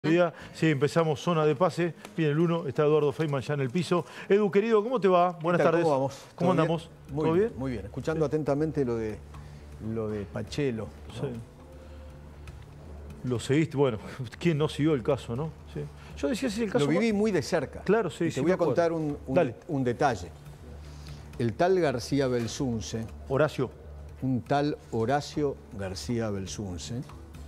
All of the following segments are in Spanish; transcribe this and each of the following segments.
Sí, empezamos zona de pase, viene el 1, está Eduardo Feynman ya en el piso. Edu, querido, ¿cómo te va? Buenas tardes. ¿Cómo vamos? ¿Cómo andamos? ¿Todo bien? Muy bien. Escuchando atentamente lo de Pachelo, ¿no? Sí. Lo seguiste, bueno, ¿quién no siguió el caso, no? Sí. Yo decía si el caso... Lo viví muy de cerca. Claro, sí, y te voy a contar un detalle. El tal García Belsunce... Horacio. Un tal Horacio García Belsunce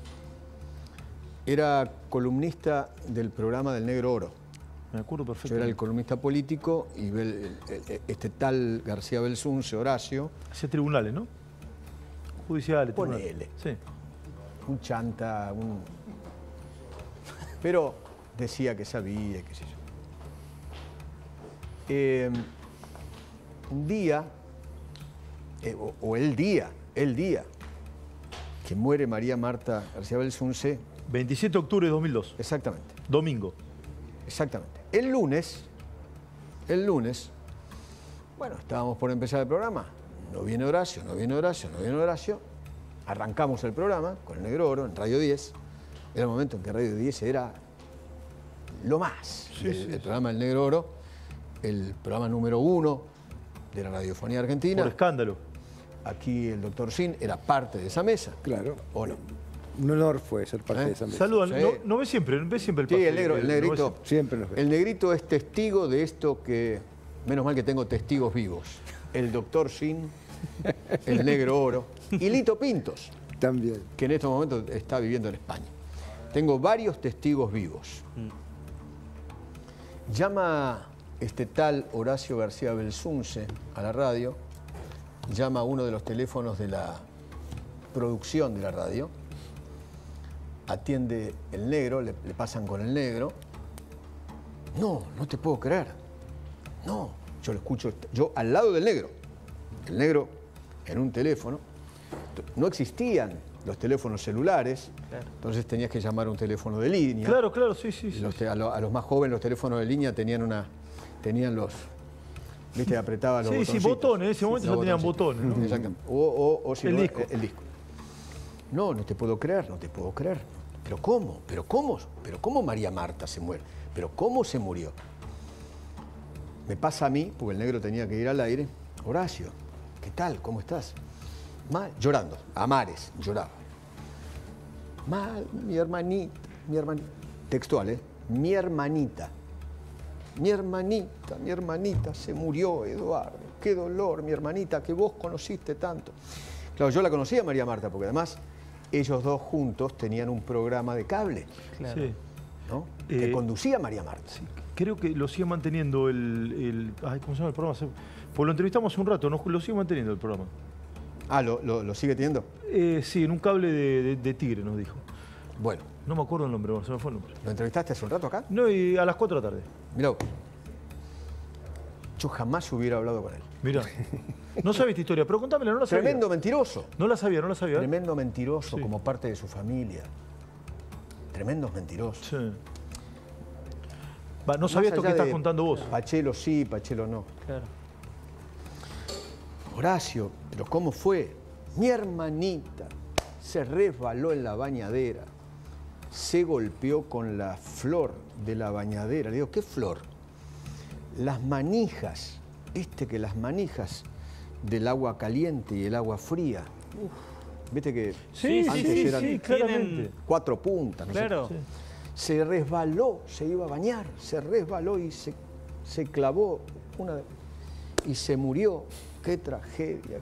era columnista del programa del Negro Oro. Me acuerdo perfecto. Yo era el columnista político y este tal García Belsunce, Horacio... Hacía tribunales, ¿no? Judiciales, ponele. Sí. Un chanta, pero decía que sabía, qué sé yo. Un día, el día que muere María Marta García Belsunce... 27 de octubre de 2002. Exactamente. Domingo. Exactamente. El lunes, bueno, estábamos por empezar el programa. No viene Horacio. Arrancamos el programa con el Negro Oro en Radio 10. Era el momento en que Radio 10 era lo más. Sí, el programa del Negro Oro, el programa número 1 de la radiofonía argentina. Por escándalo. Aquí el doctor Sin era parte de esa mesa. Claro. ¿O no? Un honor fue ser parte de esa mesa. Saludan. Sí. No ve siempre el Sí, pase. el negrito. Siempre nos ve. El negrito es testigo de esto que... Menos mal que tengo testigos vivos. El doctor Sin, el Negro Oro y Lito Pintos. También. Que en estos momentos está viviendo en España. Tengo varios testigos vivos. Llama este tal Horacio García Belsunce a la radio, llama a uno de los teléfonos de la producción de la radio, atiende el negro, le pasan con el negro. No te puedo creer. No, yo lo escucho, yo al lado del negro. El negro en un teléfono. No existían los teléfonos celulares, claro. Entonces tenías que llamar a un teléfono de línea. Claro, sí. A los más jóvenes los teléfonos de línea tenían los... ¿Viste? Apretaba los botoncitos. Sí, botones. En ese momento ya tenían botones, ¿no? Exactamente. O si el no, disco. El disco. No te puedo creer. ¿Pero cómo? ¿Pero cómo María Marta se muere? ¿Pero cómo se murió? Me pasa a mí, porque el negro tenía que ir al aire. Horacio, ¿qué tal? ¿Cómo estás? Mal, llorando, a mares, lloraba. Mal, mi hermanita. Textual, ¿eh? Mi hermanita se murió, Eduardo. Qué dolor, mi hermanita, que vos conociste tanto. Claro, yo la conocía a María Marta, porque además ellos dos juntos tenían un programa de cable. Claro. Sí. ¿No? Que conducía María Marta. Sí, creo que lo sigue manteniendo ¿cómo se llama el programa? Pues lo entrevistamos hace un rato, lo sigue manteniendo el programa. Ah, ¿lo sigue teniendo? Sí, en un cable de Tigre nos dijo. Bueno. No me acuerdo el nombre, se me fue el nombre. ¿Lo entrevistaste hace un rato acá? No, y a las 4 de la tarde. Mirá, yo jamás hubiera hablado con él. Mirá. No sabía esta historia, pero contámela, no la sabía. Tremendo mentiroso. No la sabía. Tremendo mentiroso, sí. Como parte de su familia. Tremendos mentirosos. Sí. No sabía esto que estás contando vos. Pachelo sí, Pachelo no. Claro. Horacio, ¿pero cómo fue? Mi hermanita se resbaló en la bañadera, se golpeó con la flor de la bañadera. Le digo, ¿qué flor? Las manijas, que las manijas del agua caliente y el agua fría. ¿Viste que antes eran claramente. 4 puntas? No claro. sé. Se resbaló, se iba a bañar, se resbaló y se clavó y se murió. Qué tragedia.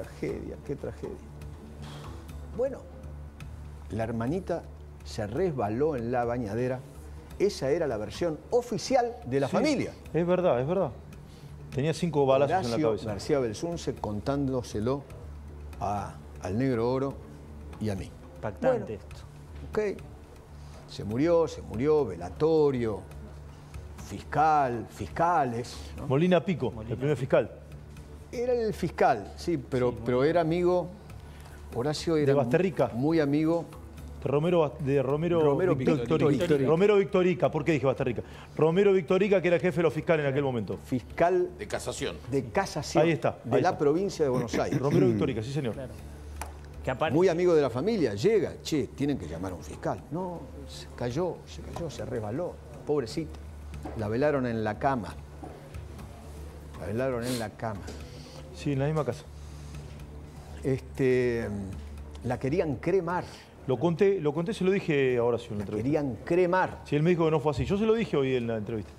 Bueno, la hermanita se resbaló en la bañadera. Esa era la versión oficial de la familia. Es verdad. Tenía 5 balazos Horacio en la cabeza. García Belsunce contándoselo al Negro Oro y a mí. Impactante esto. Ok. Se murió, velatorio, fiscales. ¿No? Molina Pico, el primer fiscal. Era el fiscal, sí, pero era amigo. Horacio era de Basterrica. Muy amigo. Romero Victorica. ¿Por qué dije Basterrica? Romero Victorica, que era el jefe de los fiscales en aquel momento. Fiscal de casación. De casación. Ahí está. De la provincia de Buenos Aires. Romero Victorica, sí señor. Claro. muy amigo de la familia, llega, che, tienen que llamar a un fiscal. No, se cayó, se resbaló, pobrecita. La velaron en la cama. La velaron en la cama. Sí, en la misma casa. La querían cremar. Lo conté, se lo dije a Horacio en la entrevista. Querían cremar. Sí, él me dijo que no fue así. Yo se lo dije hoy en la entrevista.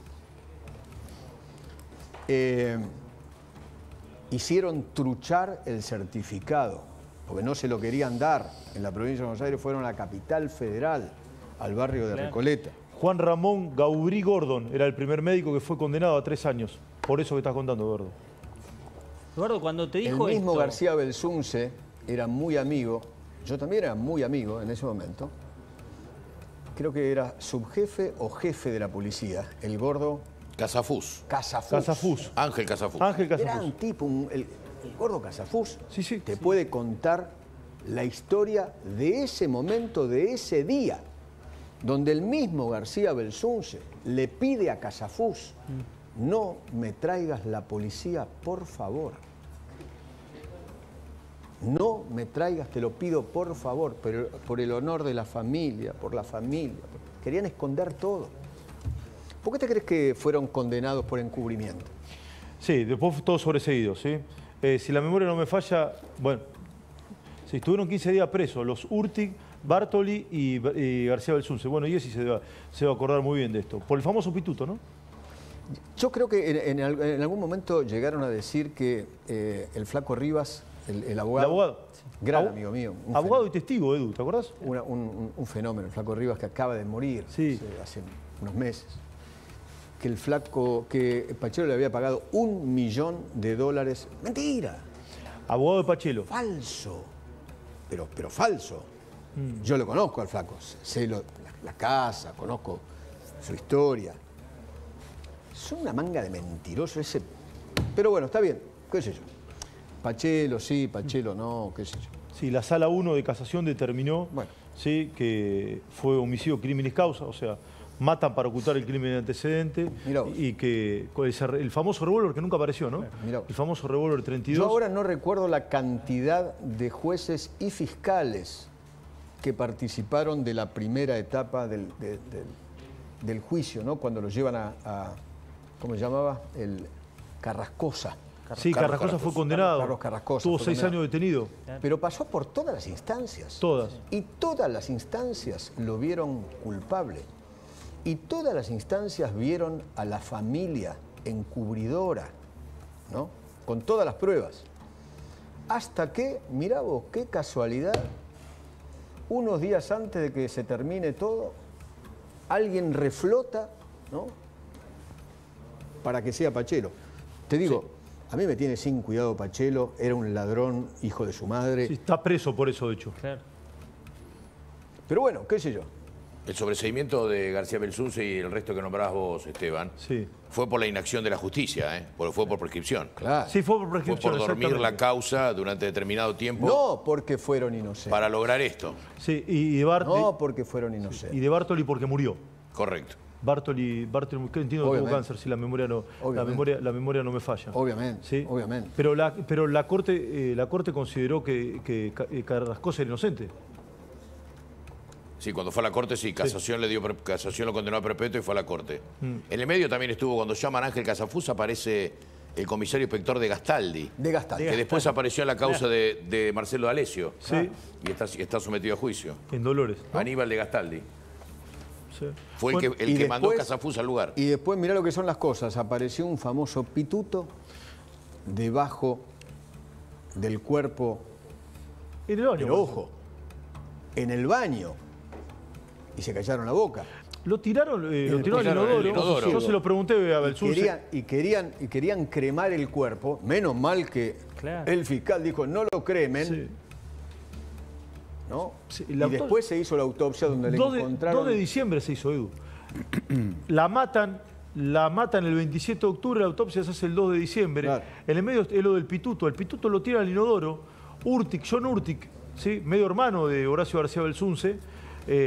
Hicieron truchar el certificado, porque no se lo querían dar. En la provincia de Buenos Aires fueron a la capital federal, al barrio de Recoleta. Juan Ramón Gaurí Gordon era el primer médico que fue condenado a 3 años. Por eso que estás contando, Eduardo. Eduardo, cuando te dijo el mismo esto... García Belsunce era muy amigo, yo también era muy amigo en ese momento. Creo que era subjefe o jefe de la policía, el gordo... Casafús. Ángel Casafús. Era un tipo, el gordo Casafús. Sí. Te puede contar la historia de ese momento, de ese día, donde el mismo García Belsunce le pide a Casafús, no me traigas la policía, por favor. No me traigas, te lo pido, por favor, pero por el honor de la familia, por la familia. Querían esconder todo. ¿Por qué te crees que fueron condenados por encubrimiento? Sí, después todos sobreseídos, ¿sí? Si la memoria no me falla, bueno, sí, estuvieron 15 días presos, los Urtig, Bartoli y García Belsunce. Bueno, y ese se va a acordar muy bien de esto. Por el famoso pituto, ¿no? Yo creo que en algún momento llegaron a decir que el flaco Rivas, el abogado. El abogado. Gran amigo mío. Abogado y testigo, Edu, ¿te acordás? Un fenómeno, el flaco Rivas, que acaba de morir hace unos meses. Que Pachelo le había pagado $1 millón. ¡Mentira! Abogado de Pachelo. Falso. Pero falso. Yo lo conozco al flaco. Sé la casa, conozco su historia. Son una manga de mentiroso ese. Pero bueno, está bien. ¿Qué sé yo? Pachelo sí, Pachelo no, qué sé yo. Sí, la Sala 1 de Casación determinó sí, que fue homicidio crímenes causa, o sea, matan para ocultar el crimen de antecedente y que el famoso revólver que nunca apareció, ¿no? El famoso revólver 32. Yo ahora no recuerdo la cantidad de jueces y fiscales que participaron de la primera etapa del juicio, ¿no? Cuando lo llevan a ¿cómo se llamaba? El Carrascosa. Sí, Carrascosa fue condenado. Carlos Carrascosa. Tuvo 6 años detenido. Pero pasó por todas las instancias. Todas. Y todas las instancias lo vieron culpable. Y todas las instancias vieron a la familia encubridora, ¿no? Con todas las pruebas. Hasta que, mirá vos, qué casualidad, unos días antes de que se termine todo, alguien reflota, ¿no? Para que sea Pachelo. Te digo, a mí me tiene sin cuidado Pachelo, era un ladrón, hijo de su madre. Sí, está preso por eso, de hecho. Claro. Pero bueno, qué sé yo. El sobreseimiento de García Belsunce y el resto que nombrabas vos, Esteban, fue por la inacción de la justicia, ¿eh? Porque fue por prescripción. Claro. Sí, fue por prescripción. Fue por dormir la causa durante determinado tiempo. No porque fueron inocentes. Para lograr esto. Sí, y de Bartoli. No porque fueron inocentes. Y de Bartoli porque murió. Correcto. Bartoli entiendo que tuvo cáncer, si la memoria no me falla. Obviamente, ¿sí? obviamente. Pero la corte consideró que Carrascosa era inocente. Sí, cuando fue a la corte, sí, Casación Casación lo condenó a perpetuo y fue a la corte. En el medio también estuvo, cuando llaman a Ángel Casafús, aparece el comisario inspector de Gastaldi. Que después apareció en la causa de Marcelo D'Alessio. Sí. Y está sometido a juicio. En Dolores, ¿no? Aníbal de Gastaldi. Sí. Fue el que mandó a Casafús al lugar. Y después, mirá lo que son las cosas. Apareció un famoso pituto debajo del cuerpo. En el baño. Pero ojo, en el baño. Y se callaron la boca. Lo tiraron al inodoro. Yo se lo pregunté a Belsunce. Y querían cremar el cuerpo. Menos mal que el fiscal dijo, no lo cremen. Sí. ¿No? Sí, y después se hizo la autopsia donde le encontraron... 2 de diciembre se hizo, Edu. La matan el 27 de octubre, la autopsia se hace el 2 de diciembre. Claro. En el medio es lo del pituto. El pituto lo tira al inodoro. John Urtig, ¿sí? Medio hermano de Horacio García Belsunce.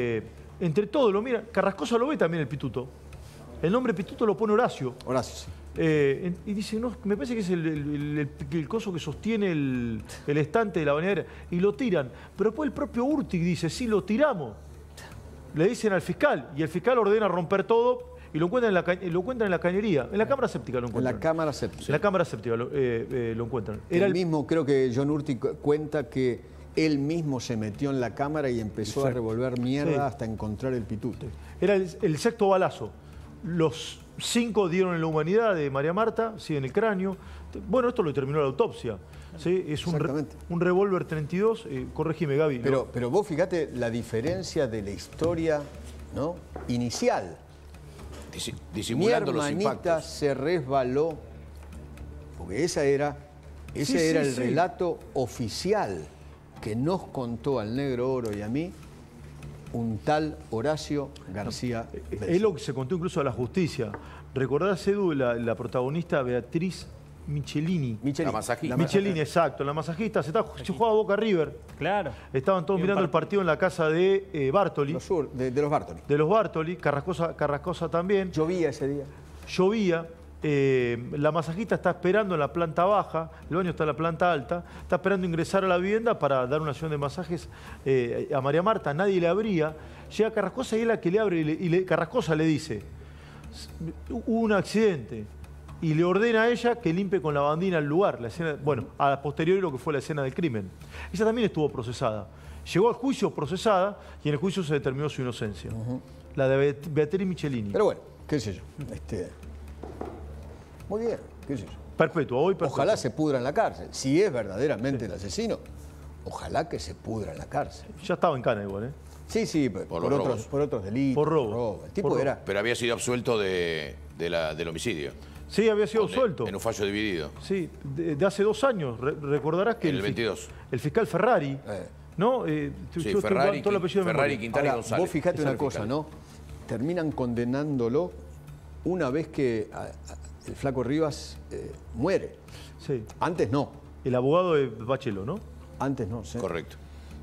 Entre todos lo mira. Carrascosa lo ve también el pituto. El nombre pituto lo pone Horacio. Y dice, no, me parece que es el coso que sostiene el estante de la bañadera. Y lo tiran. Pero después el propio Urtig dice, sí, lo tiramos. Le dicen al fiscal. Y el fiscal ordena romper todo y lo encuentran en la cañería. En la cámara séptica lo encuentran. En la cámara séptica. En la cámara séptica lo encuentran. Era el mismo, creo que John Urtig cuenta que él mismo se metió en la cámara y empezó a revolver mierda hasta encontrar el pituto. Era el sexto balazo. Los 5 dieron en la humanidad de María Marta, sí, en el cráneo. Bueno, esto lo determinó la autopsia. ¿Sí? Es un revólver 32, corregime, Gaby. Pero vos fíjate la diferencia de la historia, ¿no?, inicial. Disimulando los impactos. Mi hermanita se resbaló, porque ese era el relato oficial que nos contó al Negro Oro y a mí un tal Horacio García Beltrán. Es lo que se contó incluso a la justicia. ¿Recordás, Edu, la protagonista Beatriz Michelini? La masajista. Michelini, exacto. La masajista se jugaba Boca River. Claro. Estaban todos mirando el partido en la casa de Bartoli. De los Bartoli. De los Bartoli. Carrascosa también. Llovía ese día. Llovía. La masajista está esperando en la planta baja, el baño está en la planta alta, está esperando ingresar a la vivienda para dar una sesión de masajes a María Marta, nadie le abría. Llega Carrascosa y es la que le abre y Carrascosa le dice, hubo un accidente, y le ordena a ella que limpie con la bandina el lugar, la escena, bueno, a posteriori lo que fue la escena del crimen. Ella también estuvo procesada. Llegó al juicio procesada y en el juicio se determinó su inocencia. La de Beatriz Michelini. Pero bueno, qué sé yo. Muy bien, qué sé yo. Perpetua, hoy perpetua. Ojalá se pudra en la cárcel. Si es verdaderamente el asesino, ojalá que se pudra en la cárcel. Ya estaba en cana igual, ¿eh? Sí, por otros delitos. Por robo. El tipo era... Pero había sido absuelto del homicidio. Sí, había sido absuelto. En un fallo dividido. Sí, de hace 2 años. Recordarás que el 22. El fiscal Ferrari, ¿no? Sí, Ferrari, Quintana y González. Vos fijate una cosa, ¿no? Terminan condenándolo una vez que el flaco Rivas muere. Sí. Antes no. El abogado de Bachelo, ¿no? Antes no, sí. Correcto.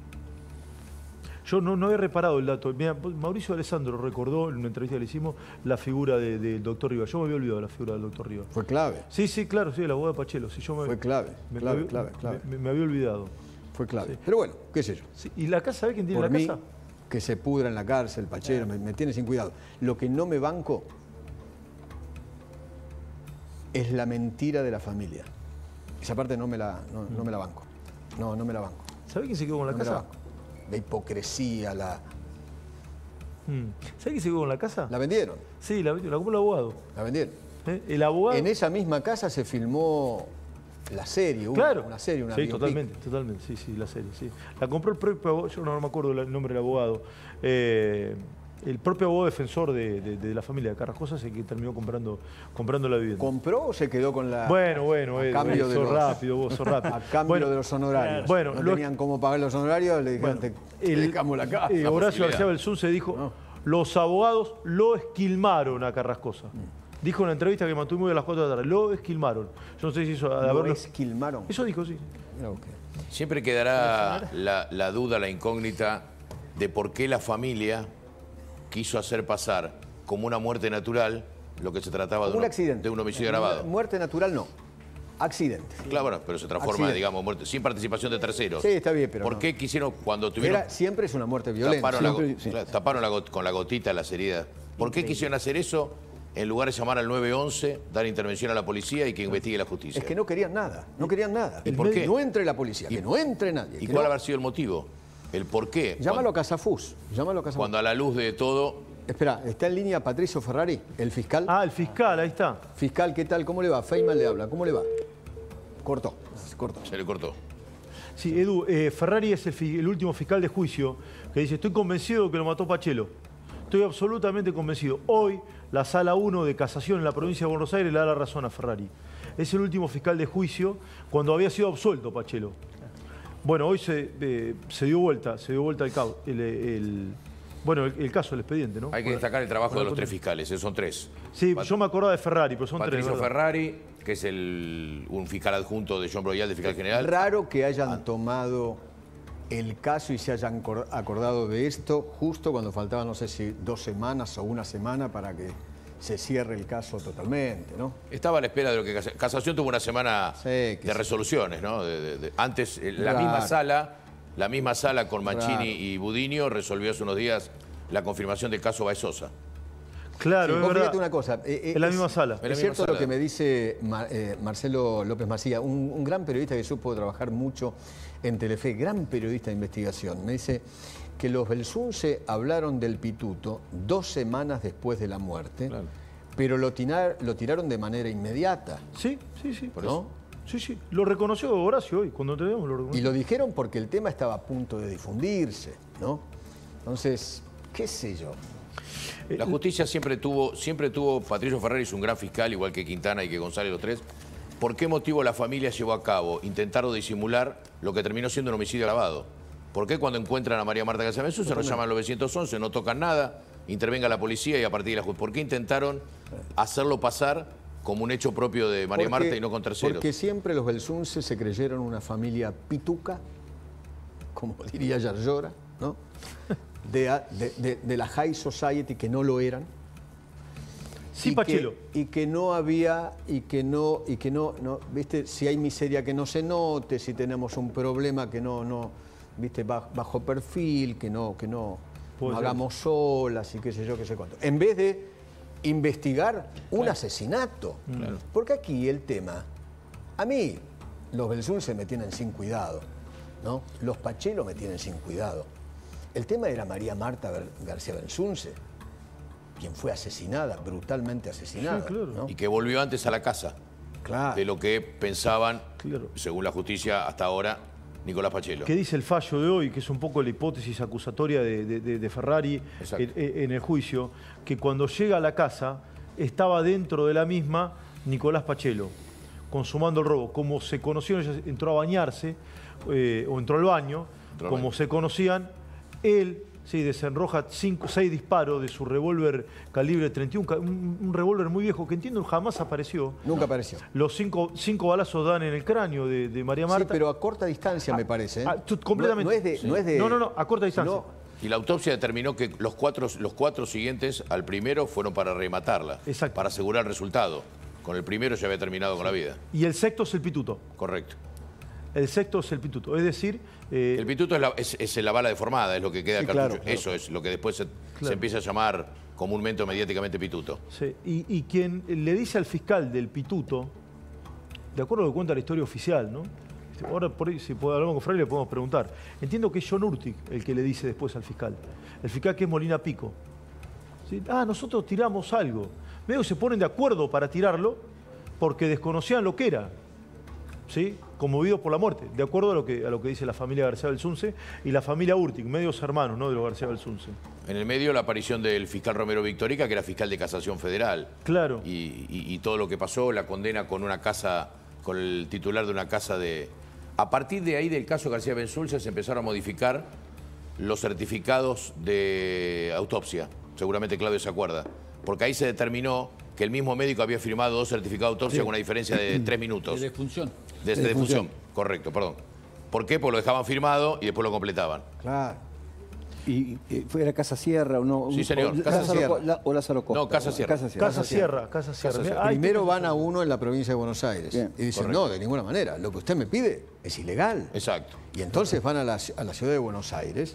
Yo no había reparado el dato. Mira, Mauricio Alessandro recordó en una entrevista que le hicimos la figura del doctor Rivas. Yo me había olvidado la figura del doctor Rivas. Fue clave. Sí, claro, sí, el abogado de Bachelo. Sí, fue clave, clave. Me había olvidado. Fue clave. Sí. Pero bueno, qué sé yo. Sí. ¿Y la casa, sabe quién tiene Por la mí, casa? Que se pudra en la cárcel, Pachero, me tiene sin cuidado. Lo que no me banco es la mentira de la familia. Esa parte no me la banco. No me la banco. ¿Sabe quién se quedó con la casa? La hipocresía, ¿Sabe quién se quedó con la casa? ¿La vendieron? Sí, la compró el abogado. La vendieron. El abogado... En esa misma casa se filmó la serie, claro. Una serie, una sí, biopic. totalmente, sí, la serie, sí. La compró el propio abogado, yo no me acuerdo el nombre del abogado. El propio abogado defensor de la familia de Carrascosa es el que terminó comprando la vivienda. ¿Compró o se quedó con la...? Bueno, a cambio de sos rápido. A cambio de los honorarios. Bueno, no tenían cómo pagar los honorarios, le dijeron, te dejamos la casa. Horacio García Beltrán se dijo, los abogados lo esquilmaron a Carrascosa. Dijo en una entrevista que mantuvimos a las 4 de la tarde, lo esquilmaron. Yo no sé si eso... ¿Lo esquilmaron? Eso dijo, sí. Siempre quedará la duda, la incógnita de por qué la familia quiso hacer pasar como una muerte natural lo que se trataba de un homicidio agravado. Muerte natural no, accidente. Claro, bueno, pero se transforma, digamos, muerte sin participación de terceros. Sí, está bien, pero ¿Por qué quisieron cuando tuvieron... Siempre es una muerte violenta. Taparon con la gotita las heridas. ¿Por qué quisieron hacer eso en lugar de llamar al 911, dar intervención a la policía y que investigue la justicia? Es que no querían nada, ¿Y por qué? No entre la policía, que no entre nadie. ¿Y cuál habrá sido el motivo? ¿El por qué? Llámalo a Casafús. Cuando a la luz de todo... Espera, ¿está en línea Patricio Ferrari, el fiscal? Ah, el fiscal, ahí está. Fiscal, ¿qué tal? ¿Cómo le va? Feynman le habla, ¿cómo le va? Cortó. Se le cortó. Sí, Edu, Ferrari es el último fiscal de juicio que dice, estoy convencido de que lo mató Pachelo. Estoy absolutamente convencido. Hoy, la Sala 1 de Casación en la provincia de Buenos Aires le da la razón a Ferrari. Es el último fiscal de juicio cuando había sido absuelto Pachelo. Bueno, hoy se dio vuelta el caso, el expediente, ¿no? Hay que destacar el trabajo de los 3 fiscales, son 3. Sí, yo me acordaba de Ferrari, pero son 3. Patricio Ferrari, que es un fiscal adjunto de John Broyal, de fiscal general. Raro que hayan tomado el caso y se hayan acordado de esto justo cuando faltaban, no sé si 2 semanas o 1 semana para que se cierre el caso totalmente, ¿no? Estaba a la espera de lo que Casación tuvo una semana de resoluciones, ¿no? Antes, la misma sala con Mancini y Budinio resolvió hace unos días la confirmación del caso Baez Sosa. Claro, es verdad. Fíjate una cosa. En la misma sala. Es cierto lo que me dice Marcelo López Macía, un gran periodista que supo trabajar mucho en Telefe, gran periodista de investigación. Me dice que los Belsunce hablaron del pituto 2 semanas después de la muerte, pero lo tiraron de manera inmediata. Sí. ¿No? Sí. Lo reconoció Horacio hoy, cuando te vemos lo reconoció. Y lo dijeron porque el tema estaba a punto de difundirse, ¿no? Entonces, qué sé yo. La justicia siempre tuvo, Patricio Ferrari es un gran fiscal, igual que Quintana y que González, los tres. ¿Por qué motivo la familia llevó a cabo, intentaron disimular lo que terminó siendo un homicidio agravado? ¿Por qué cuando encuentran a María Marta García Belsunce nos llaman al 911, no tocan nada, intervenga la policía y a partir de la justicia? ¿Por qué intentaron hacerlo pasar como un hecho propio de María Marta y no con terceros? Porque siempre los Belsunce se creyeron una familia pituca, como diría Yarlora, ¿no? De la high society, que no lo eran. Sí, Pachelo. Y que no había, viste, si hay miseria que no se note, si tenemos un problema que no, viste, bajo perfil, que no hagamos solas y qué sé yo, qué sé cuánto. En vez de investigar un asesinato. Claro. Porque aquí el tema, a mí, los Belsunce me tienen sin cuidado, ¿no? Los Pachelo me tienen sin cuidado. El tema era María Marta García Belsunce, quien fue asesinada, brutalmente asesinada. Sí, claro. ¿no? Y que volvió antes a la casa de lo que pensaban, según la justicia hasta ahora, Nicolás Pachelo. ¿Qué dice el fallo de hoy? Que es un poco la hipótesis acusatoria de Ferrari en el juicio, que cuando llega a la casa estaba dentro de la misma Nicolás Pachelo, consumando el robo. Como se conocieron, ella entró a bañarse, o entró al baño, como se conocían, él desenroja 6 disparos de su revólver calibre 31, un revólver muy viejo que entiendo jamás apareció. Nunca apareció. Los 5 balazos dan en el cráneo de María Marta. Sí, pero a corta distancia me parece. Completamente. No, a corta distancia. No. Y la autopsia determinó que los cuatro siguientes al primero fueron para rematarla, para asegurar el resultado. Con el primero ya había terminado con la vida. Y el sexto es el pituto. Correcto. El sexto es el pituto, es decir... el pituto es la bala deformada, es lo que queda del cartucho. Claro. Eso es lo que después se empieza a llamar comúnmente o mediáticamente pituto. Sí. Y quien le dice al fiscal del pituto, de acuerdo a lo que cuenta la historia oficial, ¿no? Ahora, por ahí, si hablamos con Ferrari, le podemos preguntar. Entiendo que es John Urtig el que le dice después al fiscal. El fiscal que es Molina Pico. ¿Sí? Nosotros tiramos algo. Medio se ponen de acuerdo para tirarlo porque desconocían lo que era. ¿Sí? Conmovidos por la muerte, de acuerdo a lo que dice la familia García Belsunce y la familia Urtig, medios hermanos, ¿no?, de los García Belsunce. En el medio la aparición del fiscal Romero Victorica, que era fiscal de Casación Federal. Claro. Y todo lo que pasó, la condena con una casa, con el titular de una casa de... A partir de ahí del caso García Belsunce se empezaron a modificar los certificados de autopsia. Seguramente Claudio se acuerda. Porque ahí se determinó que el mismo médico había firmado 2 certificados de autopsia con una diferencia de 3 minutos. De defunción. De defunción, correcto, perdón. ¿Por qué? Porque lo dejaban firmado y después lo completaban. Claro. ¿Y era Casa Sierra o no? Sí, señor, Casa Sierra. ¿O Lázaro Costa? No, Casa Sierra. Casa Sierra. Primero van a uno en la provincia de Buenos Aires. Bien. Y dicen, no, de ninguna manera. Lo que usted me pide es ilegal. Exacto. Y entonces van a la ciudad de Buenos Aires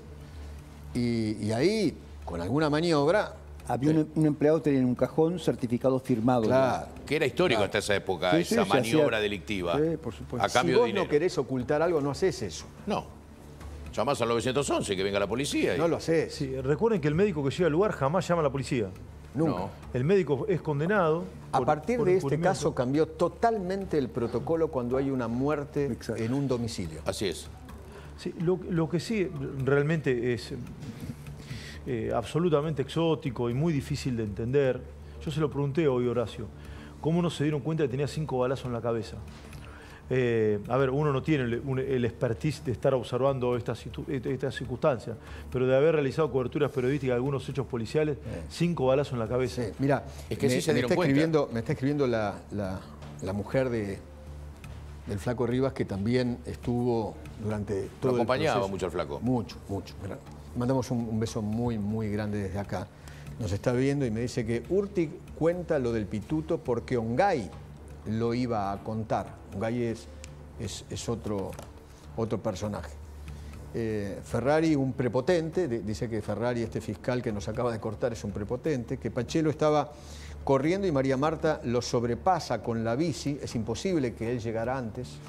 y ahí, con alguna maniobra... Había un empleado que tenía en un cajón certificado firmado. Claro. Que era histórico hasta esa época, esa maniobra delictiva. Sí, por supuesto. A cambio si vos de dinero. no querés ocultar algo, no haces eso. No. Llamás al 911, que venga la policía. No lo haces. Sí, recuerden que el médico que llega al lugar jamás llama a la policía. Nunca. No. El médico es condenado. A partir de este encubrimiento. caso cambió totalmente el protocolo cuando hay una muerte en un domicilio. Así es. Sí, lo que sí realmente es absolutamente exótico y muy difícil de entender. Yo se lo pregunté hoy, Horacio, ¿cómo no se dieron cuenta que tenía 5 balazos en la cabeza? A ver, uno no tiene el expertise de estar observando estas circunstancias, pero de haber realizado coberturas periodísticas de algunos hechos policiales, 5 balazos en la cabeza. Sí. Mira, es que sí se dieron cuenta. Me está escribiendo la mujer del Flaco Rivas, que también estuvo durante todo Lo acompañaba el proceso. mucho al Flaco. Mucho. Mandamos un beso muy, muy grande desde acá. nos está viendo y me dice que Urtig cuenta lo del pituto porque Ongay lo iba a contar. Ongay es otro personaje. Ferrari, un prepotente, dice que Ferrari, este fiscal que nos acaba de cortar, es un prepotente, que Pachelo estaba corriendo y María Marta lo sobrepasa con la bici, es imposible que él llegara antes.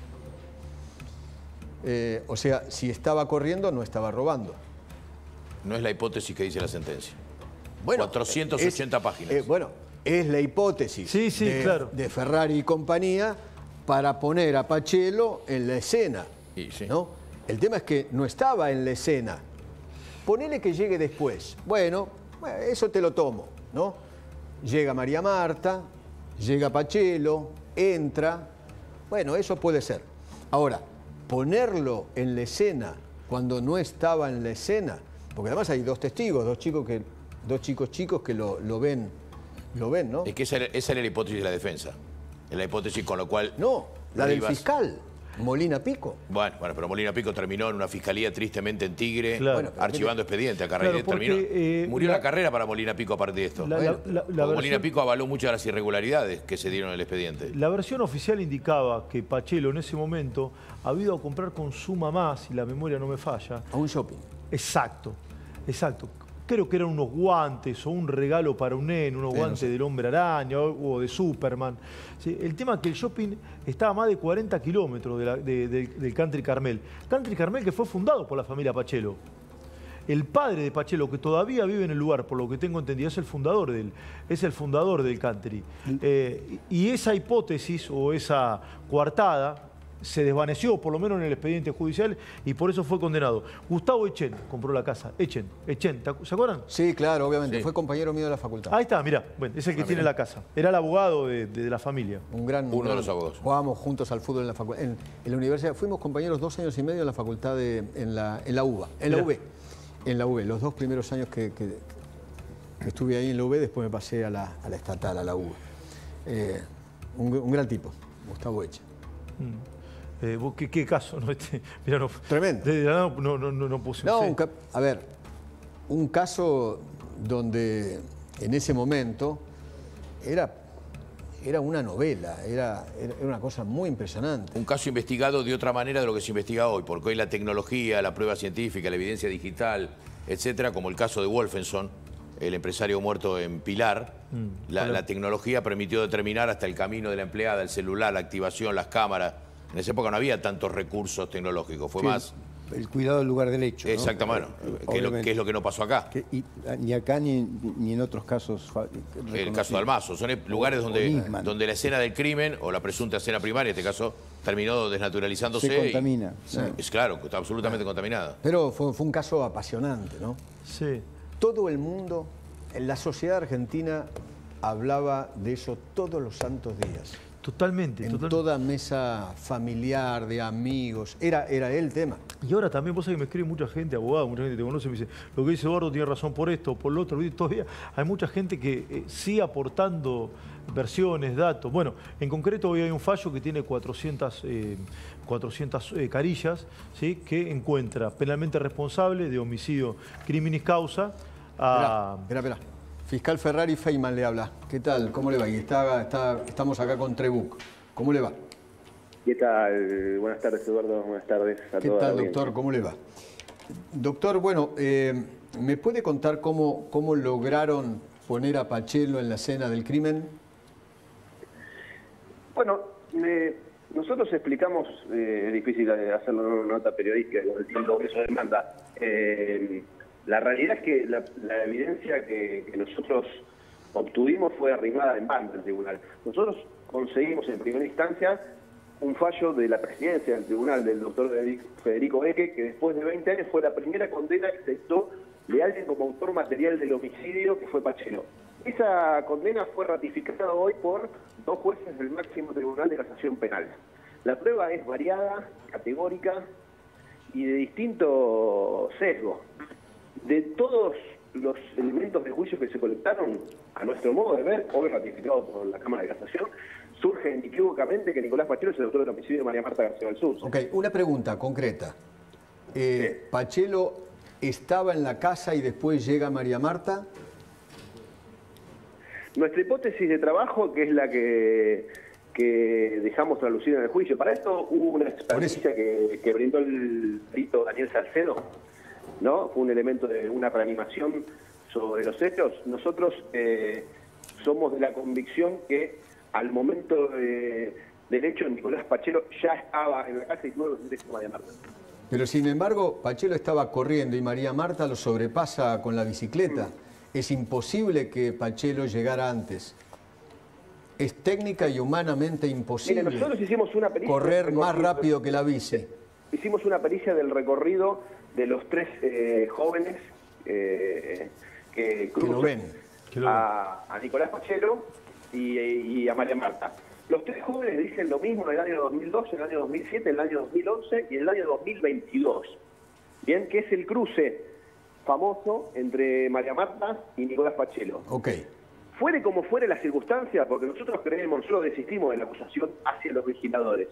O sea, si estaba corriendo, no estaba robando. No es la hipótesis que dice la sentencia. Bueno, 480 páginas. Bueno, es la hipótesis claro, de Ferrari y compañía para poner a Pachelo en la escena, sí. ¿no? El tema es que no estaba en la escena. Ponele que llegue después. Bueno, eso te lo tomo, ¿no? Llega María Marta, llega Pachelo, entra. Bueno, eso puede ser. Ahora, ponerlo en la escena cuando no estaba en la escena, porque además hay dos testigos, dos chicos que lo ven, ¿no? Es que esa era la hipótesis de la defensa. Es la hipótesis con lo cual... No, la del fiscal. Molina Pico. Bueno, pero Molina Pico terminó en una fiscalía tristemente en Tigre, claro, archivando expediente a carrera. Claro, porque, murió la carrera para Molina Pico a partir de esto. Molina Pico avaló muchas de las irregularidades que se dieron en el expediente. La versión oficial indicaba que Pachelo en ese momento había ido a comprar con su mamá, si la memoria no me falla. A un shopping. Exacto. Creo que eran unos guantes o un regalo para un nene, unos guantes del Hombre Araña o de Superman. ¿Sí? El tema es que el shopping estaba a más de 40 kilómetros del Country Carmel. Country Carmel que fue fundado por la familia Pachelo. El padre de Pachelo, que todavía vive en el lugar, por lo que tengo entendido, es el fundador del Country. Y esa hipótesis o esa coartada se desvaneció, por lo menos en el expediente judicial, y por eso fue condenado. Gustavo Echen compró la casa. Echen, ¿se acuerdan? Sí, claro, obviamente. Sí. Fue compañero mío de la facultad. Ahí está, mirá. Bueno, es el que tiene la casa. Era el abogado de la familia. Uno de los abogados. Jugábamos juntos al fútbol en la facultad. En la universidad. Fuimos compañeros 2 años y medio en la facultad en la UBA. En la UB. Los 2 primeros años que estuve ahí en la UB, después me pasé a la estatal, a la UBA. Un gran tipo, Gustavo Echen. ¿Qué caso? ¿No? Mirá, no, tremendo. No puse. No, a ver, un caso donde en ese momento era una novela, era una cosa muy impresionante. Un caso investigado de otra manera de lo que se investiga hoy, porque hoy la tecnología, la prueba científica, la evidencia digital, etcétera, como el caso de Wolfenson, el empresario muerto en Pilar, la tecnología permitió determinar hasta el camino de la empleada, el celular, la activación, las cámaras. En esa época no había tantos recursos tecnológicos, fue más... El cuidado del lugar del hecho. Exactamente, ¿no? que es lo que no pasó acá. Ni acá ni en otros casos. El caso de Almazo, son lugares donde la escena del crimen, o la presunta escena primaria, en este caso, terminó desnaturalizándose. Se contamina. Es claro, está absolutamente contaminada. Pero fue un caso apasionante, ¿no? Sí. Todo el mundo, en la sociedad argentina, hablaba de eso todos los santos días. Totalmente. Toda mesa familiar, de amigos, era el tema. Y ahora también, vos sabés que me escribe mucha gente, abogado, mucha gente que te conoce, me dice, lo que dice Eduardo tiene razón por esto, por lo otro. Todavía hay mucha gente que sigue aportando versiones, datos. Bueno, en concreto hoy hay un fallo que tiene 400 carillas, ¿sí? Que encuentra penalmente responsable de homicidio criminis causa a... Espera. Fiscal Ferrari Feynman le habla. ¿Qué tal? ¿Cómo le va? Y estamos acá con Trebuch. ¿Cómo le va? ¿Qué tal? Buenas tardes, Eduardo. Buenas tardes a todos. ¿Qué tal, doctor? ¿Cómo le va? Doctor, bueno, ¿me puede contar cómo lograron poner a Pachelo en la escena del crimen? Bueno, nosotros explicamos, es difícil hacerlo en una nota periodística con el tiempo que eso demanda. La realidad es que la evidencia que nosotros obtuvimos fue arrimada en banda al tribunal. Nosotros conseguimos en primera instancia un fallo de la presidencia del tribunal del doctor Federico Eque, que después de 20 años fue la primera condena que aceptó de alguien como autor material del homicidio, que fue Pachelo. Esa condena fue ratificada hoy por 2 jueces del máximo tribunal de casación penal. La prueba es variada, categórica y de distinto sesgo. De todos los elementos de juicio que se colectaron, a nuestro modo de ver, hoy ratificado por la Cámara de Casación, surge inequívocamente que Nicolás Pachelo es el autor del homicidio de María Marta García Belsunce. Ok, una pregunta concreta. ¿Pachelo estaba en la casa y después llega María Marta? Nuestra hipótesis de trabajo, que es la que dejamos traducir en el juicio. Para esto hubo una experiencia que brindó el perito Daniel Salcedo, ¿no? Fue un elemento de una reanimación sobre los hechos. Nosotros somos de la convicción que al momento del hecho Nicolás Pachelo ya estaba en la casa y no lo de María Marta. Pero sin embargo, Pachelo estaba corriendo y María Marta lo sobrepasa con la bicicleta. Es imposible que Pachelo llegara antes. Es técnica y humanamente imposible. Mire, nosotros hicimos una pericia correr más rápido que la bici. Hicimos una pericia del recorrido de los 3 jóvenes que cruzan lo ven. A Nicolás Pachelo y a María Marta. Los 3 jóvenes dicen lo mismo en el año 2002, en el año 2007, en el año 2011 y en el año 2022. Bien, que es el cruce famoso entre María Marta y Nicolás Pachelo. Ok. Fuere como fuere la circunstancia, porque nosotros desistimos de la acusación hacia los vigiladores.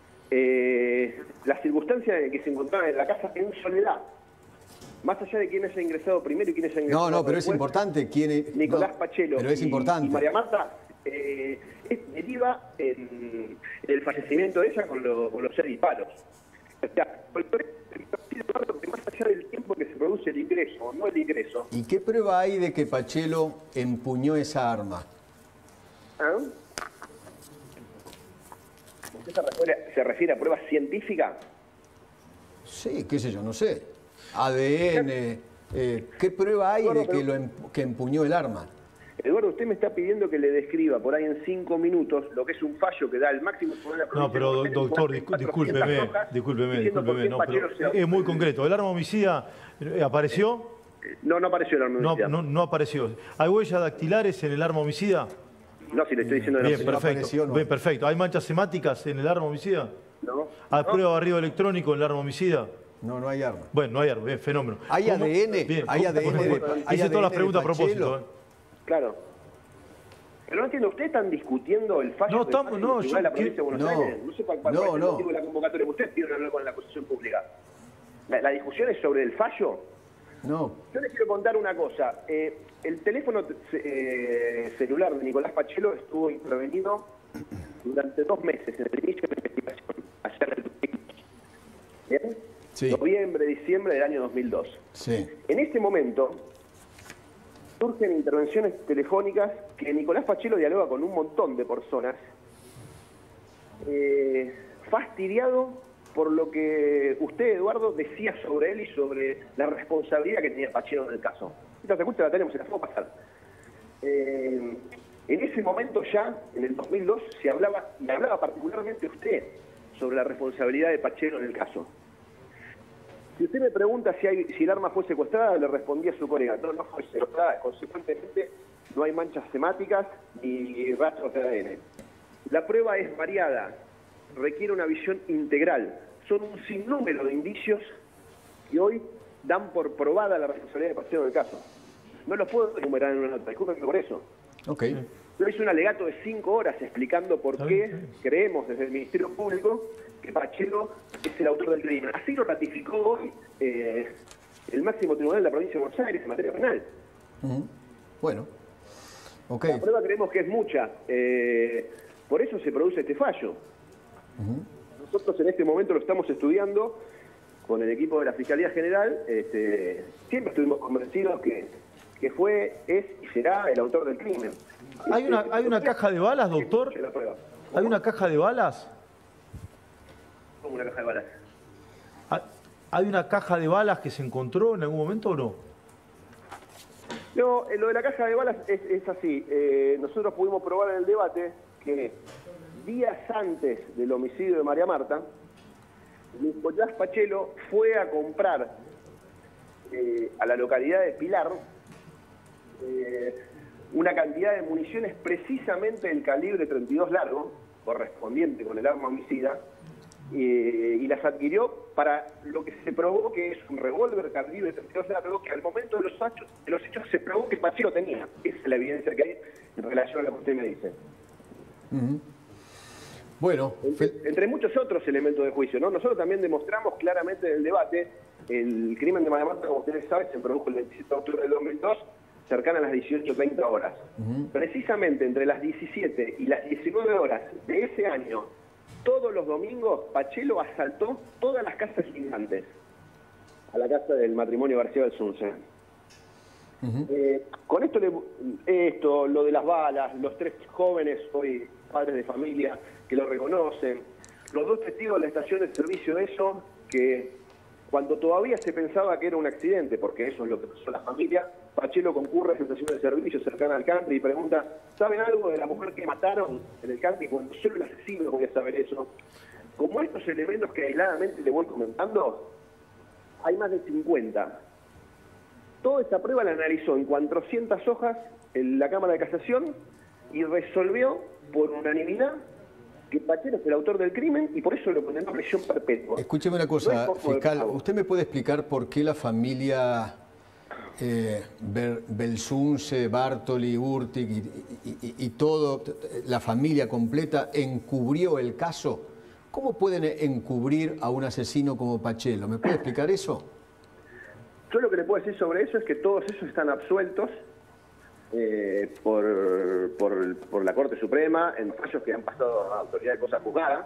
La circunstancia de que se encontraban en la casa en soledad, más allá de quién haya ingresado primero y quién haya ingresado No, pero después, es importante quién... Nicolás Pachelo pero es importante. Y María Marta deriva en el fallecimiento de ella con los 6 disparos. O sea, más allá del tiempo que se produce el ingreso o no el ingreso. ¿Y qué prueba hay de que Pachelo empuñó esa arma? ¿Ah? ¿Usted se refiere a pruebas científicas? Sí, qué sé yo, no sé. ADN, ¿qué prueba hay de que empuñó el arma? Eduardo, usted me está pidiendo que le describa por ahí en 5 minutos lo que es un fallo que da el máximo poder de la provincia. No, pero doctor, discúlpeme. No, pero es muy concreto. ¿El arma homicida apareció? No apareció el arma homicida. No apareció. ¿Hay huellas dactilares en el arma homicida? No, si le estoy diciendo de Bien, perfecto. Bien, perfecto. ¿Hay manchas semáticas en el arma homicida? No. ¿Hay prueba de barrido electrónico en el arma homicida? No hay arma. Bueno, no hay arma, bien, fenómeno. ¿Hay ADN? Bien, ¿Hay ADN? Hice todas las preguntas a propósito. Claro. Pero no entiendo, ¿ustedes están discutiendo el fallo de la provincia de Buenos Aires? No sé cuál es el motivo de la convocatoria. Ustedes pidieron hablar con la acusación pública. ¿La discusión es sobre el fallo? No. Yo les quiero contar una cosa. El teléfono celular de Nicolás Pachelo estuvo intervenido durante 2 meses en el inicio de la investigación. Ayer el 2002. ¿Bien? Sí. Noviembre, diciembre del año 2002. Sí. En este momento surgen intervenciones telefónicas que Nicolás Pachelo dialoga con un montón de personas, fastidiado por lo que usted, Eduardo, decía sobre él y sobre la responsabilidad que tenía Pachelo en el caso. Esta pregunta la tenemos, se la puedo pasar. En ese momento ya, en el 2002, se hablaba, y hablaba particularmente usted, sobre la responsabilidad de Pachelo en el caso. Si usted me pregunta si el arma fue secuestrada, le respondía a su colega, no fue secuestrada, consecuentemente no hay manchas semáticas ni rastros de ADN. La prueba es variada, requiere una visión integral. Son un sinnúmero de indicios que hoy dan por probada la responsabilidad de Pachelo del caso. No los puedo enumerar en una nota, discúlpenme por eso. Ok. Yo hice un alegato de 5 horas explicando por qué creemos desde el Ministerio Público que Pachelo es el autor del crimen. Así lo ratificó hoy el máximo tribunal de la provincia de Buenos Aires en materia penal. Bueno, ok. La prueba creemos que es mucha. Por eso se produce este fallo. Nosotros en este momento lo estamos estudiando con el equipo de la Fiscalía General. Siempre estuvimos convencidos que fue, es y será el autor del crimen. ¿Hay una caja de balas, doctor? ¿Hay una caja de balas? ¿Cómo una caja de balas? ¿Hay una caja de balas que se encontró en algún momento o no? No, lo de la caja de balas es así. Nosotros pudimos probar en el debate que días antes del homicidio de María Marta, Nicolás Pachelo fue a comprar a la localidad de Pilar una cantidad de municiones precisamente del calibre 32 largo, correspondiente con el arma homicida, y las adquirió para lo que se probó que es un revólver calibre 32 largo que al momento de los hechos se probó que Pachelo tenía. Esa es la evidencia que hay en relación a lo que usted me dice. Bueno, entre muchos otros elementos de juicio, ¿no? Nosotros también demostramos claramente en el debate el crimen de María Marta, como ustedes saben, se produjo el 27 de octubre del 2002, cercana a las 18:30 horas. Precisamente entre las 17 y las 19 horas de ese año, todos los domingos, Pachelo asaltó todas las casas gigantes a la casa del matrimonio García Belsunce. Con esto, lo de las balas, los 3 jóvenes hoy padres de familia que lo reconocen, los 2 testigos de la estación de servicio de eso, que cuando todavía se pensaba que era un accidente, porque eso es lo que pasó a la familia, Pachelo concurre a esa estación de servicio cercana al country y pregunta, ¿saben algo de la mujer que mataron en el country? Cuando solo el asesino podía saber eso. Como estos elementos que aisladamente le voy comentando, hay más de 50. Toda esta prueba la analizó en 400 hojas en la Cámara de Casación y resolvió por unanimidad que Pachelo es el autor del crimen y por eso lo condenó a prisión perpetua. Escúcheme una cosa, No fiscal, ¿usted me puede explicar por qué la familia Belsunce, Bartoli, Urtig y todo, la familia completa, encubrió el caso? ¿Cómo pueden encubrir a un asesino como Pachelo? ¿Me puede explicar eso? Yo lo que le puedo decir sobre eso es que todos esos están absueltos por la Corte Suprema en fallos que han pasado a autoridad de cosa juzgada.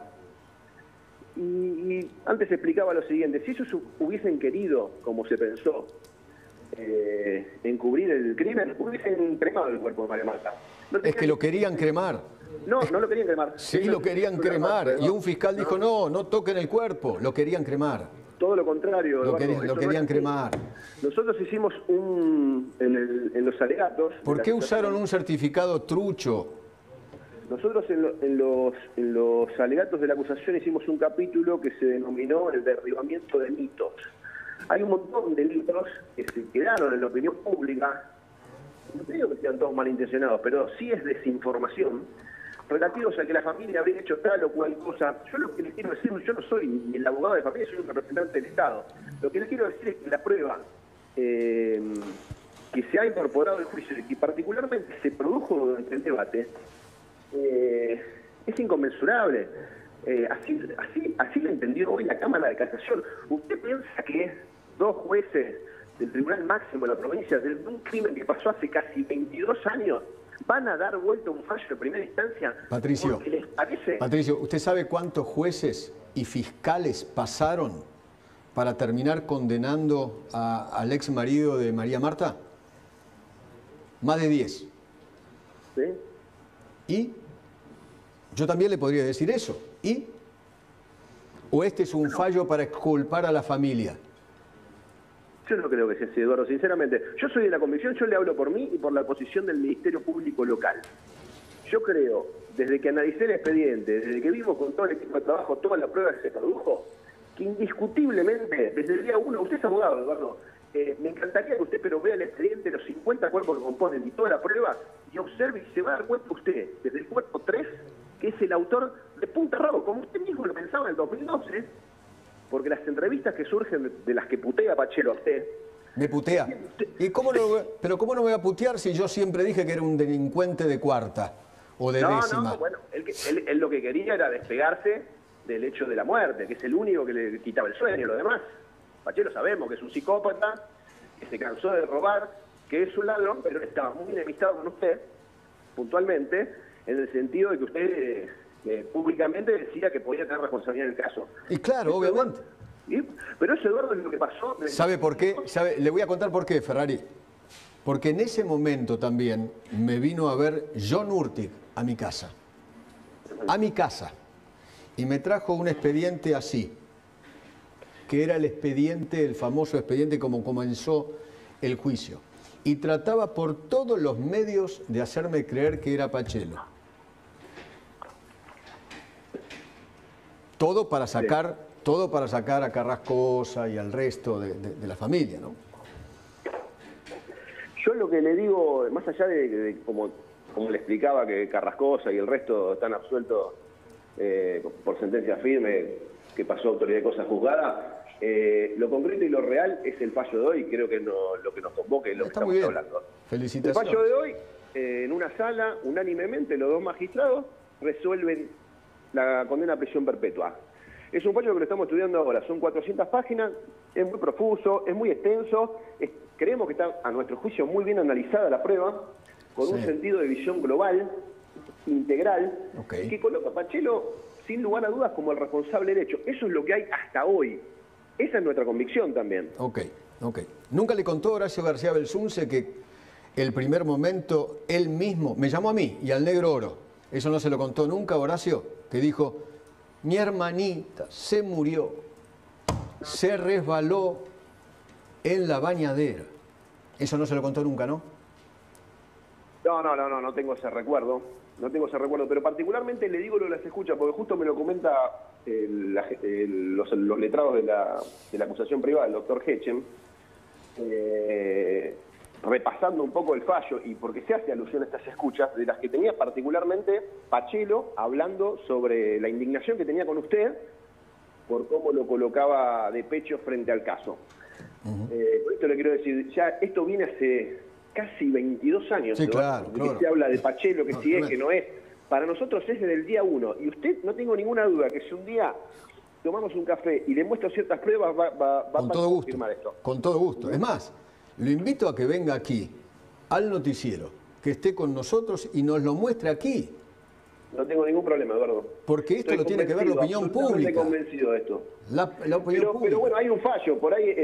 Y antes explicaba lo siguiente, si ellos hubiesen querido, como se pensó, encubrir el crimen, hubiesen cremado el cuerpo de María Marta. Es que lo querían cremar. No lo querían cremar. Sí, lo querían cremar. Y un fiscal dijo, no toquen el cuerpo, lo querían cremar. Todo lo contrario. Lo querían cremar. Nosotros hicimos en los alegatos... ¿Por qué usaron un certificado trucho? Nosotros en los alegatos de la acusación hicimos un capítulo que se denominó el derribamiento de mitos. Hay un montón de mitos que se quedaron en la opinión pública, no te digo que sean todos malintencionados, pero sí es desinformación, relativos a que la familia habría hecho tal o cual cosa. Yo lo que les quiero decir, yo no soy ni el abogado de familia, soy un representante del Estado. Lo que les quiero decir es que la prueba que se ha incorporado al juicio y que particularmente se produjo durante el debate es inconmensurable. Así lo entendió hoy la Cámara de Casación. ¿Usted piensa que 2 jueces del Tribunal Máximo de la provincia, de un crimen que pasó hace casi 22 años, van a dar vuelta un fallo de primera instancia? Patricio, ¿les parece? Patricio, ¿usted sabe cuántos jueces y fiscales pasaron para terminar condenando al ex marido de María Marta? Más de 10. ¿Sí? ¿Y? Yo también le podría decir eso. ¿Y? ¿O este es un fallo para exculpar a la familia? Yo no creo que sea así, Eduardo, sinceramente. Yo soy de la convicción, yo le hablo por mí y por la posición del Ministerio Público local. Yo creo, desde que analicé el expediente, desde que vimos con todo el equipo de trabajo toda la prueba que se produjo, que indiscutiblemente, desde el día 1, usted es abogado, Eduardo, me encantaría que usted pero vea el expediente, los 50 cuerpos que componen y toda la prueba, y observe y se va a dar cuenta usted, desde el cuerpo 3, que es el autor de punta a rabo, como usted mismo lo pensaba en el 2012, porque las entrevistas que surgen de las que putea Pachelo a usted... ¿Me putea? ¿Y cómo pero cómo no me voy a putear si yo siempre dije que era un delincuente de cuarta o de décima? No, bueno, él lo que quería era despegarse del hecho de la muerte, que es el único que le quitaba el sueño, lo demás. Pachelo sabemos que es un psicópata, que se cansó de robar, que es un ladrón, pero estaba muy enemistado con usted, puntualmente, en el sentido de que usted públicamente decía que podía tener responsabilidad en el caso. Y claro, obviamente. Pero eso, Eduardo, es lo que pasó. ¿Sabe por qué? Le voy a contar por qué, Ferrari. Porque en ese momento también me vino a ver John Urtig a mi casa. A mi casa. Y me trajo un expediente así, que era el expediente, el famoso expediente como comenzó el juicio. Y trataba por todos los medios de hacerme creer que era Pachelo. Todo para sacar a Carrascosa y al resto de la familia, ¿no? Yo lo que le digo, más allá de como le explicaba que Carrascosa y el resto están absueltos por sentencia firme que pasó autoridad de cosa juzgada, lo concreto y lo real es el fallo de hoy, creo que lo que nos convoca es lo que estamos hablando. Felicitaciones. El fallo de hoy, en una sala, unánimemente, los 2 magistrados resuelven la condena a prisión perpetua. Es un fallo que lo estamos estudiando ahora, son 400 páginas, es muy profuso, es muy extenso, creemos que está, a nuestro juicio, muy bien analizada la prueba, con un sentido de visión global, integral, que coloca a Pachelo, sin lugar a dudas, como el responsable del hecho. Eso es lo que hay hasta hoy. Esa es nuestra convicción también. Ok. ¿Nunca le contó Horacio García Belsunce que el primer momento él mismo me llamó a mí y al Negro Oro? Eso no se lo contó nunca, Horacio, que dijo, mi hermanita se murió, se resbaló en la bañadera. Eso no se lo contó nunca, ¿no? No tengo ese recuerdo. No tengo ese recuerdo, pero particularmente le digo lo de las escuchas, porque justo me lo comenta los letrados de la acusación privada, el doctor Hechen, repasando un poco el fallo, y porque se hace alusión a estas escuchas, de las que tenía particularmente Pachelo, hablando sobre la indignación que tenía con usted por cómo lo colocaba de pecho frente al caso. Por esto le quiero decir, ya esto viene hace casi 22 años, sí, ¿no? claro. Que se habla de Pachelo, que no, sí es, que no es. Para nosotros es desde el día 1. Y usted, no tengo ninguna duda, que si un día tomamos un café y le muestro ciertas pruebas, va a confirmar esto. Con todo gusto. Es más, lo invito a que venga aquí, al noticiero, que esté con nosotros y nos lo muestre aquí. No tengo ningún problema, Eduardo. Porque esto lo tiene que ver la opinión pública. Estoy convencido de esto. La opinión pública. Pero bueno, hay un fallo. Por ahí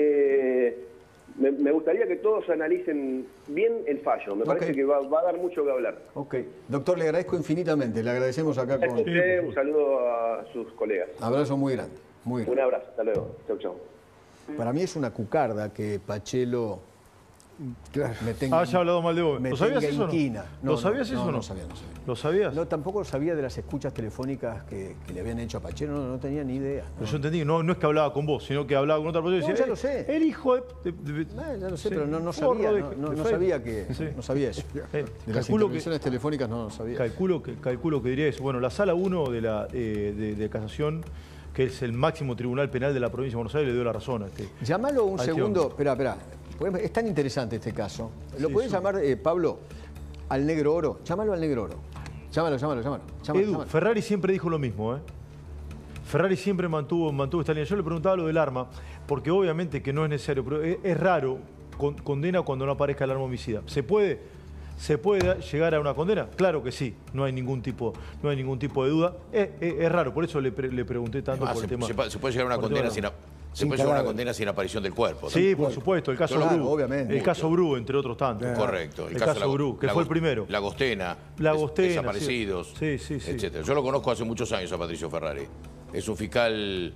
me gustaría que todos analicen bien el fallo. Me parece que va a dar mucho que hablar. Ok. Doctor, le agradezco infinitamente. Le agradecemos acá con... usted, un saludo a sus colegas. Abrazo muy grande. Muy grande. Un abrazo. Hasta luego. Chau. Para mí es una cucarda que Pachelo... Claro. Ya hablado mal de vos. ¿Lo sabías eso o no? ¿Lo sabías eso o no? No sabía. ¿Lo sabías? No, tampoco sabía de las escuchas telefónicas que le habían hecho a Pachelo, no tenía ni idea. Pero yo entendí, no es que hablaba con vos, sino que hablaba con otra persona y decía, ya lo sé. El hijo de... ya lo sé, pero no sabía, no sabía que... Sí. No sabía eso. De las intervenciones telefónicas no sabía. Calculo que diría eso. Bueno, la Sala 1 de Casación, que es el máximo tribunal penal de la provincia de Buenos Aires, le dio la razón a este. Llámalo un segundo. Espera. Es tan interesante este caso. ¿Lo podés llamar, Pablo, al Negro Oro? Llámalo al Negro Oro. Llámalo. Edu, Ferrari siempre dijo lo mismo, Ferrari siempre mantuvo esta línea. Yo le preguntaba lo del arma, porque obviamente que no es necesario, pero es raro condena cuando no aparezca el arma homicida. ¿Se puede llegar a una condena? Claro que sí, no hay ningún tipo de duda. Es raro, por eso le pregunté tanto por el tema. Se puede llegar a una condena sin aparición del cuerpo, ¿no? Sí, por supuesto, el caso Bru, obviamente. El caso Bru, entre otros tantos. Correcto. El caso Bru, que fue el primero. La Gostena, desaparecidos, sí. etcétera. Yo lo conozco hace muchos años a Patricio Ferrari. Es un fiscal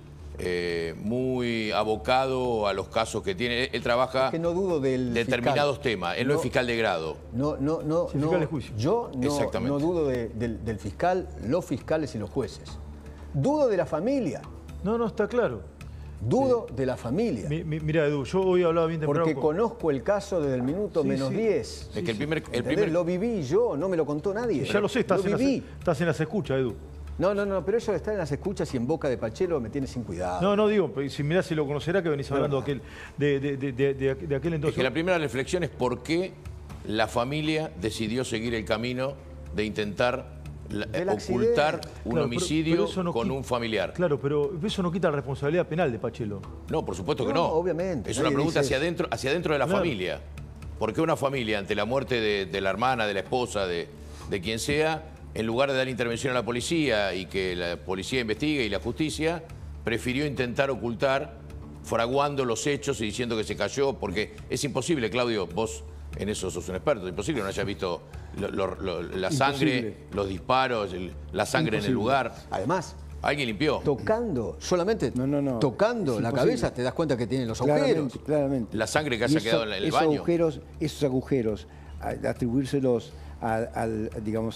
muy abocado a los casos que tiene. Él trabaja no dudo del determinados temas. Él no es fiscal de grado. Fiscal de juicio. Yo no dudo del fiscal, los fiscales y los jueces. Dudo de la familia. No, está claro. Dudo de la familia. Mira, Edu, yo hoy hablaba bien temprano. Porque conozco el caso desde el minuto menos 10. Es que el primer... Lo viví yo, no me lo contó nadie. Ya lo sé, estás en las escuchas, Edu. No, pero eso de estar en las escuchas y en boca de Pachelo me tiene sin cuidado. No, digo, si mirá si lo conocerá, que venís hablando de aquel entonces. Es que la primera reflexión es por qué la familia decidió seguir el camino de intentar ocultar un homicidio con un familiar. Claro, pero eso no quita la responsabilidad penal de Pachelo. No, por supuesto que no. Obviamente. Es una pregunta hacia adentro de la familia. ¿Por qué una familia, ante la muerte de la hermana, de la esposa, de quien sea, en lugar de dar intervención a la policía y que la policía investigue y la justicia, prefirió intentar ocultar, fraguando los hechos y diciendo que se cayó? Porque es imposible, Claudio, vos en eso sos un experto, es imposible que no hayas visto la sangre, los disparos, la sangre en el lugar. Además, alguien limpió. Solamente tocando la cabeza te das cuenta que tiene los agujeros. Claramente. La sangre que haya quedado en el baño. Esos agujeros, atribuírselos al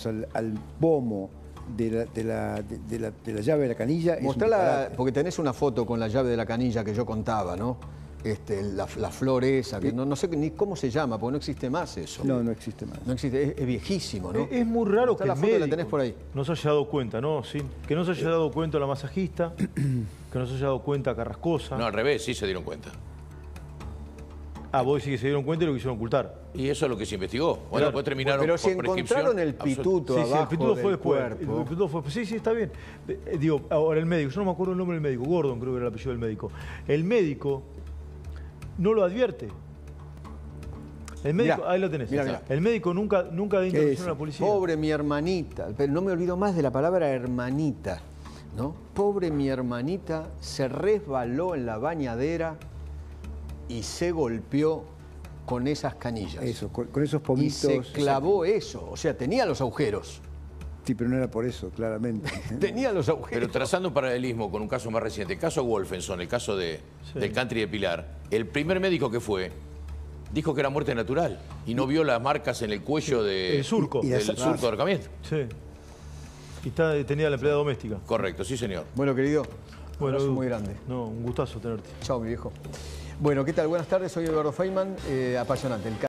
pomo de la llave de la canilla. Mostrala, porque tenés una foto con la llave de la canilla que yo contaba, ¿no? La flor esa, que no sé ni cómo se llama, porque no existe más eso. No existe más. No existe, es viejísimo, ¿no? Es muy raro que el médico la tenés por ahí. no se haya dado cuenta, ¿no? Sí. Que no se haya dado cuenta la masajista, que no se haya dado cuenta Carrascosa. No, al revés, sí se dieron cuenta. Vos sí que se dieron cuenta y lo quisieron ocultar. Y eso es lo que se investigó. Bueno, después terminaron pero por si encontraron el pituto abajo el pituto fue después. cuerpo. El pituto fue, sí, está bien. Digo, ahora el médico, yo no me acuerdo el nombre del médico, Gordon creo que era el apellido del médico. El médico no lo advierte. El médico, Mirá, ahí lo tenés. mirá. El médico nunca da intervención a la policía. Pobre mi hermanita, pero no me olvido más de la palabra hermanita, ¿no? Pobre mi hermanita se resbaló en la bañadera y se golpeó con esas canillas. Eso, con esos Y pomitos. se clavó eso, o sea, tenía los agujeros. Sí, pero no era por eso, claramente. Tenía los agujeros. Pero trazando un paralelismo con un caso más reciente, el caso Wolfenson, el caso del country de Pilar, el primer médico que fue dijo que era muerte natural y no vio las marcas en el cuello El surco. del surco de ahorcamiento. Sí. Y está detenida la empleada doméstica. Correcto, sí señor. Bueno, querido, un abrazo Edu, muy grande. No, un gustazo tenerte. Chao, mi viejo. Bueno, ¿qué tal? Buenas tardes, soy Eduardo Feynman, apasionante.